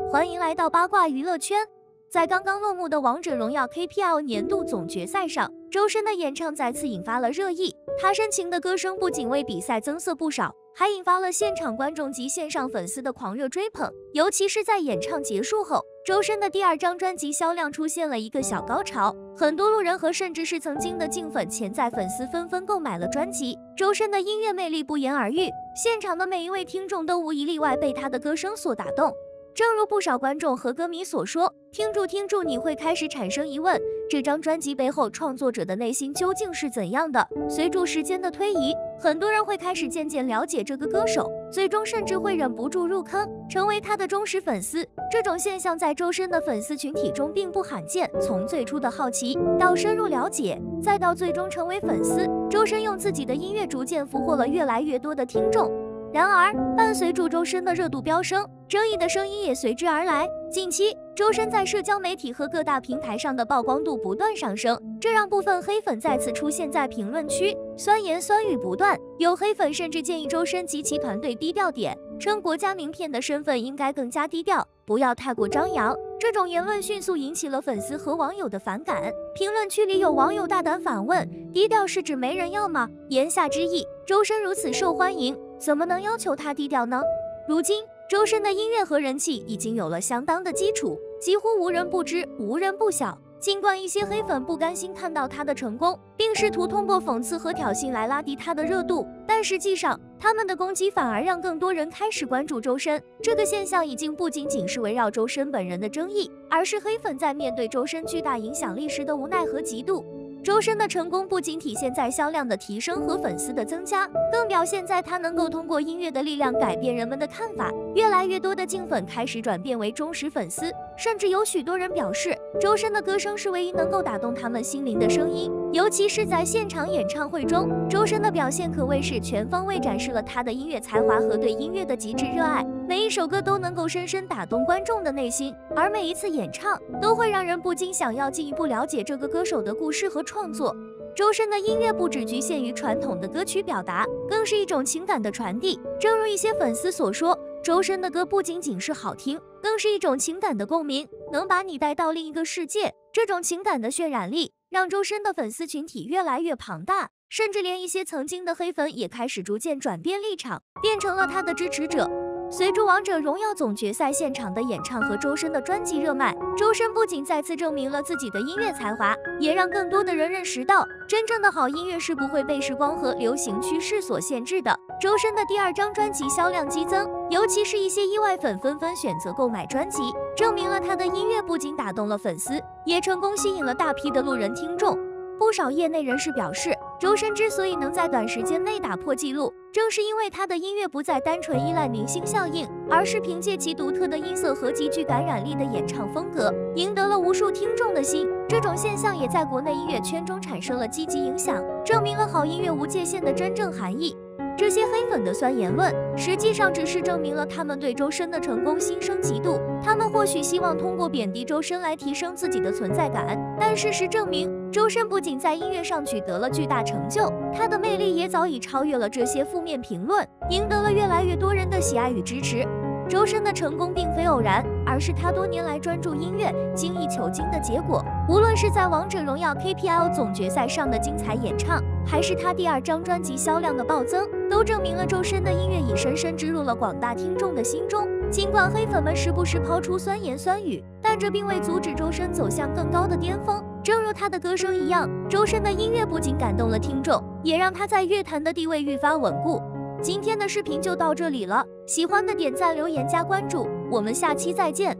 欢迎来到八卦娱乐圈。在刚刚落幕的王者荣耀 KPL 年度总决赛上，周深的演唱再次引发了热议。他深情的歌声不仅为比赛增色不少，还引发了现场观众及线上粉丝的狂热追捧。尤其是在演唱结束后，周深的第二张专辑销量出现了一个小高潮，很多路人和甚至是曾经的竞粉潜在粉丝纷纷购买了专辑。周深的音乐魅力不言而喻，现场的每一位听众都无一例外被他的歌声所打动。正如不少观众和歌迷所说，听住你会开始产生疑问，这张专辑背后创作者的内心究竟是怎样的？随着时间的推移，很多人会开始渐渐了解这个歌手，最终甚至会忍不住入坑，成为他的忠实粉丝。这种现象在周深的粉丝群体中并不罕见，从最初的好奇到深入了解，再到最终成为粉丝，周深用自己的音乐逐渐俘获了越来越多的听众。然而，伴随着周深的热度飙升，争议的声音也随之而来。近期，周深在社交媒体和各大平台上的曝光度不断上升，这让部分黑粉再次出现在评论区，酸言酸语不断。有黑粉甚至建议周深及其团队低调点，称国家名片的身份应该更加低调，不要太过张扬。这种言论迅速引起了粉丝和网友的反感。评论区里有网友大胆反问：低调是指没人要吗？言下之意，周深如此受欢迎，怎么能要求他低调呢？如今，周深的音乐和人气已经有了相当的基础，几乎无人不知，无人不晓。尽管一些黑粉不甘心看到他的成功，并试图通过讽刺和挑衅来拉低他的热度，但实际上，他们的攻击反而让更多人开始关注周深。这个现象已经不仅仅是围绕周深本人的争议，而是黑粉在面对周深巨大影响力时的无奈和嫉妒。周深的成功不仅体现在销量的提升和粉丝的增加，更表现在他能够通过音乐的力量改变人们的看法。越来越多的竞粉开始转变为忠实粉丝，甚至有许多人表示，周深的歌声是唯一能够打动他们心灵的声音。尤其是在现场演唱会中，周深的表现可谓是全方位展示了他的音乐才华和对音乐的极致热爱。每一首歌都能够深深打动观众的内心，而每一次演唱都会让人不禁想要进一步了解这个歌手的故事和创作。周深的音乐不只局限于传统的歌曲表达，更是一种情感的传递。正如一些粉丝所说，周深的歌不仅仅是好听，更是一种情感的共鸣，能把你带到另一个世界。这种情感的渲染力让周深的粉丝群体越来越庞大，甚至连一些曾经的黑粉也开始逐渐转变立场，变成了他的支持者。随着王者荣耀总决赛现场的演唱和周深的专辑热卖，周深不仅再次证明了自己的音乐才华，也让更多的人认识到，真正的好音乐是不会被时光和流行趋势所限制的。周深的第二张专辑销量激增，尤其是一些意外粉纷纷选择购买专辑，证明了他的音乐不仅打动了粉丝，也成功吸引了大批的路人听众。不少业内人士表示，周深之所以能在短时间内打破纪录，正是因为他的音乐不再单纯依赖明星效应，而是凭借其独特的音色和极具感染力的演唱风格，赢得了无数听众的心。这种现象也在国内音乐圈中产生了积极影响，证明了好音乐无界限的真正含义。这些黑粉的酸言论，实际上只是证明了他们对周深的成功心生嫉妒。他们或许希望通过贬低周深来提升自己的存在感，但事实证明，周深不仅在音乐上取得了巨大成就，他的魅力也早已超越了这些负面评论，赢得了越来越多人的喜爱与支持。周深的成功并非偶然，而是他多年来专注音乐、精益求精的结果。无论是在王者荣耀 KPL 总决赛上的精彩演唱，还是他第二张专辑销量的暴增，都证明了周深的音乐已深深植入了广大听众的心中。尽管黑粉们时不时抛出酸言酸语，但这并未阻止周深走向更高的巅峰。正如他的歌声一样，周深的音乐不仅感动了听众，也让他在乐坛的地位愈发稳固。今天的视频就到这里了，喜欢的点赞、留言、加关注，我们下期再见。